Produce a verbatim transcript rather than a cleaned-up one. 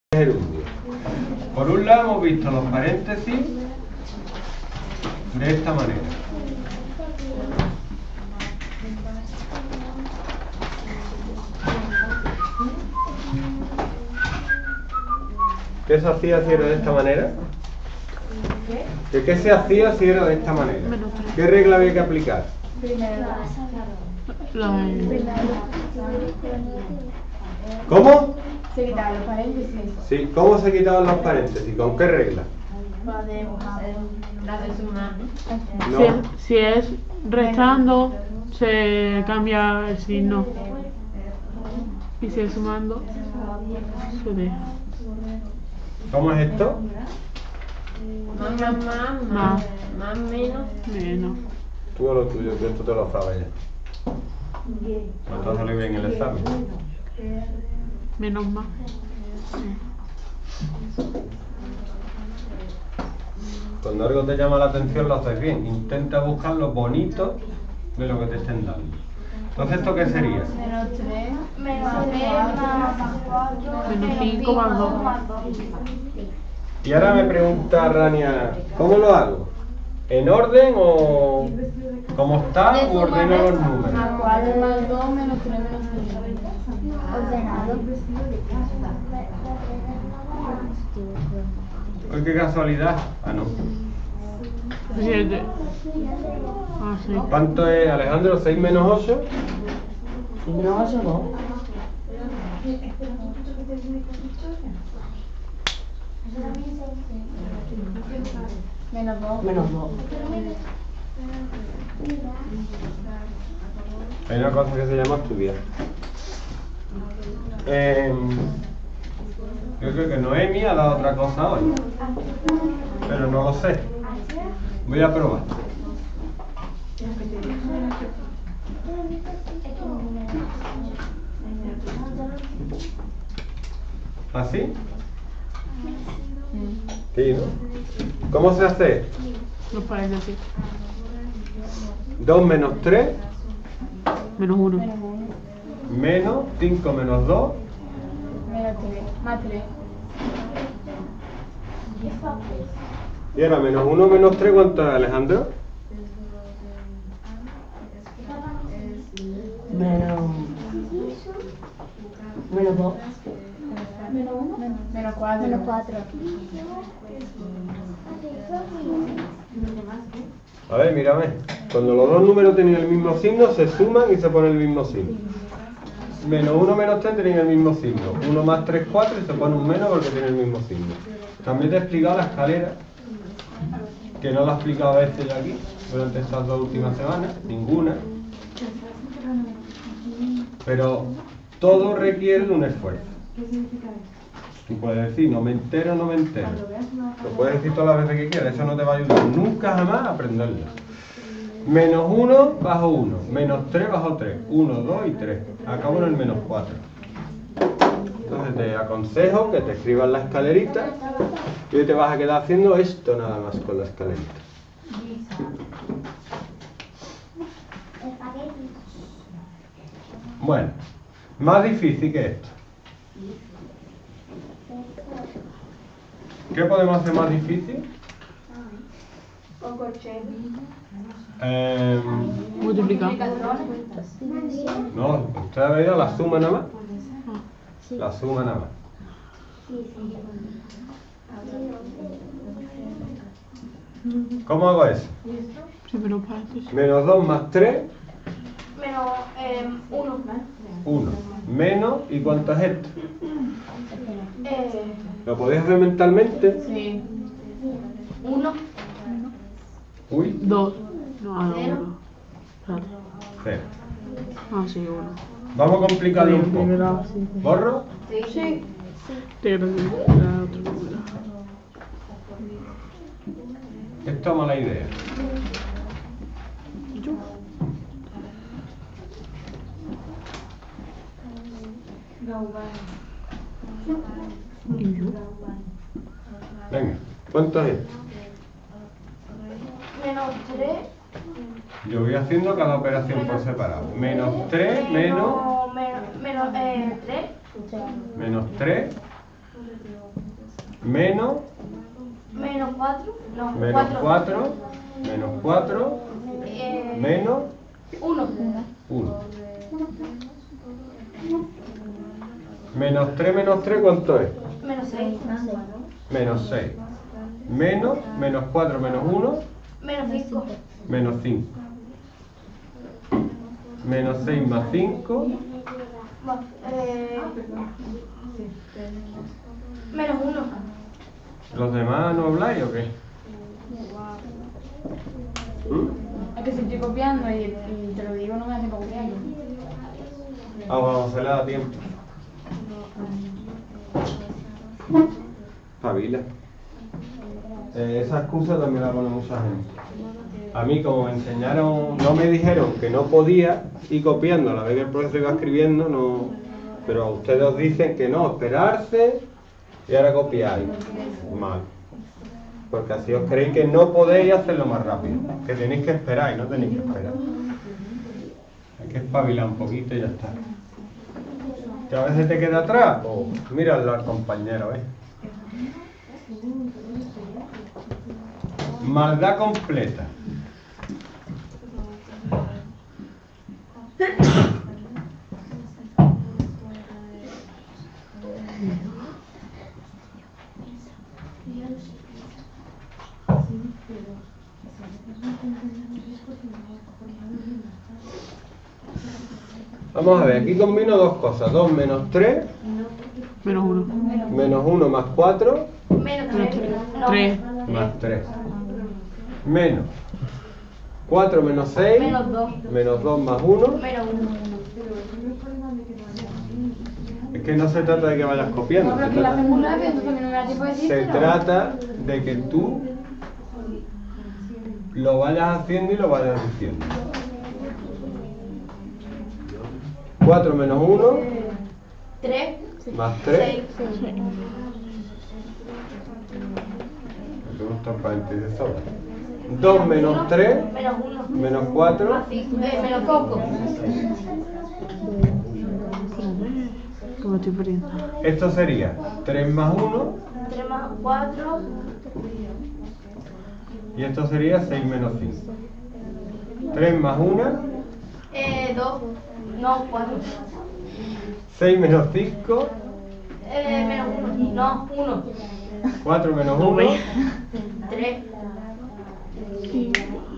gerundio. Por un lado hemos visto los paréntesis de esta manera. ¿Qué se hacía si era de esta manera? ¿Qué, qué se hacía si era de esta manera? ¿Qué regla había que aplicar? ¿Cómo? Se quitaban los paréntesis. Sí, ¿cómo se quitaban los paréntesis? ¿Con qué regla? La de sumar. No. Si, si es restando, se cambia el signo. Y si es sumando, se deja. ¿Cómo es esto? Más, más, más, más, más, menos. Menos. Tú o lo tuyo, que esto te lo sabes ya. No te ha salido bien el examen. Menos más. Cuando algo te llama la atención lo haces bien. Intenta buscar lo bonito de lo que te estén dando. Entonces, ¿esto qué sería? Menos tres. Menos tres más cuatro. Menos cinco más dos. Y ahora me pregunta Rania, ¿cómo lo hago? ¿En orden o como está o ordeno los números? Más cuatro más dos menos tres menos cinco. Ordenado. ¡Ay, qué casualidad! Ah, no. Siete. Ah, sí. ¿Cuánto es, Alejandro? ¿seis menos ocho? No, eso no. Menos dos. Menos dos. Hay una cosa que se llama estudiar. Eh, yo creo que Noemi ha dado otra cosa hoy, pero no lo sé. Voy a probar. ¿Así? Sí, ¿no? ¿Cómo se hace? Los paréntesis. dos menos tres Menos uno. menos cinco menos dos. Menos tres. Más tres. Y ahora menos uno menos tres, ¿cuánto es, Alejandro? Menos. Menos dos. Menos uno. Menos cuatro. Menos cuatro. A ver, mírame. Cuando los dos números tienen el mismo signo, se suman y se pone el mismo signo. Menos uno menos tres tienen el mismo signo. uno más tres, cuatro y se pone un menos porque tiene el mismo signo. También te he explicado la escalera, que no la he explicado a veces yo aquí, durante estas dos últimas semanas, ninguna. Pero todo requiere de un esfuerzo. Tú puedes decir, no me entero, no me entero. Lo puedes decir todas las veces que quieras, eso no te va a ayudar nunca jamás a aprenderlo. Menos uno bajo uno, menos tres bajo tres, uno, dos y tres. Acabo en el menos cuatro. Entonces te aconsejo que te escribas la escalerita y hoy te vas a quedar haciendo esto nada más con la escalerita. Bueno, más difícil que esto. ¿Qué podemos hacer más difícil? Con corchete. Eh, Multiplicar. no, ¿usted ha veído la suma nada más? La suma nada más. ¿Cómo hago eso? Primero paréntesis. Menos dos más tres, Menos eh, uno. uno. Menos, ¿y cuánto es esto? Eh, ¿Lo podéis hacer mentalmente? sí. Uno. Uy, Dos. No, ah, uno. Espérate. cero. Ah, sí, uno. Vamos a complicarlo un Primero, poco. sí. ¿Borro? Sí. Te creo que era otro número. Esto es mala idea. Yo. Y yo. Venga, ¿cuánto es esto? Menos tres. Yo voy haciendo cada operación por separado. Menos tres, menos, Menos, menos eh, tres. menos tres, menos, Menos cuatro. No, menos cuatro. cuatro, menos cuatro, Eh, menos uno. uno. Menos tres menos tres, ¿cuánto es? Menos seis. Menos seis. Menos, menos cuatro menos uno, Menos cinco. menos cinco. Menos seis más cinco, Eh, menos uno. ¿los demás no habláis o qué? ¿Mm? Es que si estoy copiando y, y te lo digo, no me hace copiando. Ah, vamos, se le da tiempo. Pabila. Eh, esa excusa también la pone mucha gente. A mí, como me enseñaron, no me dijeron que no podía ir copiando a la vez que el profesor iba escribiendo, no. Pero a ustedes os dicen que no, esperarse y ahora copiáis. Mal. Porque así os creéis que no podéis hacerlo más rápido. Que tenéis que esperar y no tenéis que esperar. Hay que espabilar un poquito y ya está. Que a veces te queda atrás, pues míralo al compañero, ¿eh? Maldad completa. Vamos a ver, aquí combino dos cosas. dos menos tres, Menos uno. menos uno más cuatro, Menos tres. No. Tres. más tres. Menos cuatro menos seis, Menos dos. menos dos más uno. Menos uno. Es que no se trata de que vayas copiando. No, pero Se es que la trata, haces muy rápido, entonces a mí no me da tiempo de se decírtelo. trata de que tú lo vayas haciendo y lo vayas diciendo. cuatro menos uno, Tres. más tres. Seis. Algunos transparentes de sobra. dos menos tres, Menos uno. menos cuatro, Más cinco. Eh, menos cinco. Que me estoy perdiendo. esto sería tres más uno Tres más cuatro. y esto sería seis menos cinco. tres más uno, Eh, dos. No, cuatro. seis menos cinco, Eh, menos uno. No, uno. cuatro menos uno, Tres. Y